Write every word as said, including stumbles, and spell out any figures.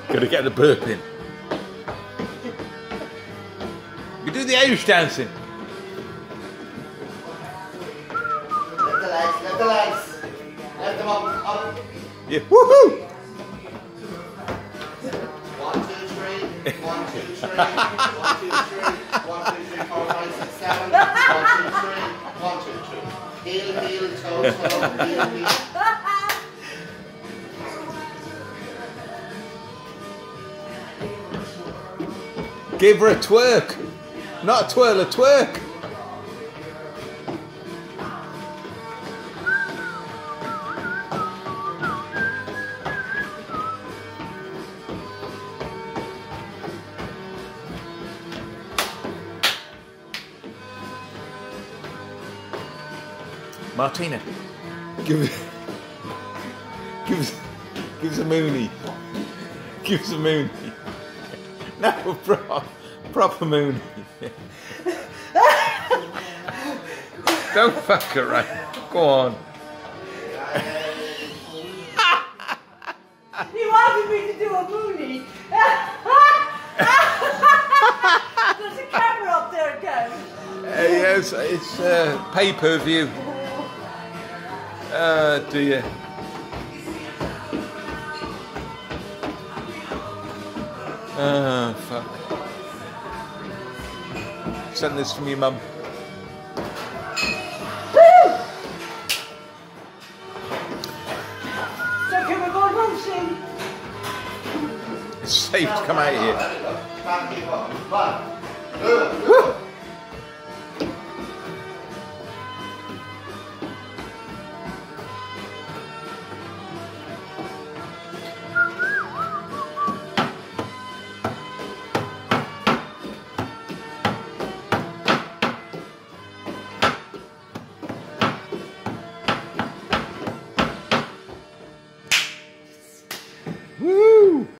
Gotta get the burp in. You do the Irish dancing. Lift the legs, lift the legs. Lift them up, up. Yeah, woohoo! One, two, three. One, two, three. One, two, three. One, two, three, four, five, six, seven. One, two, three. One, two, three. Heel, heel, toe, toe, heel, heel. Give her a twerk. Not a twirl, a twerk. Martina, give us, give us, give us a moonie. Give us a moonie. No, pro, proper moonie. Don't fuck her, right? Go on. He wanted me to do a moonie. There's a camera up there again. Uh, yes, it's uh, pay-per-view. Uh, do you? Oh, fuck. Send this from your mum. So can we go home soon? It's safe to come out here. One, two,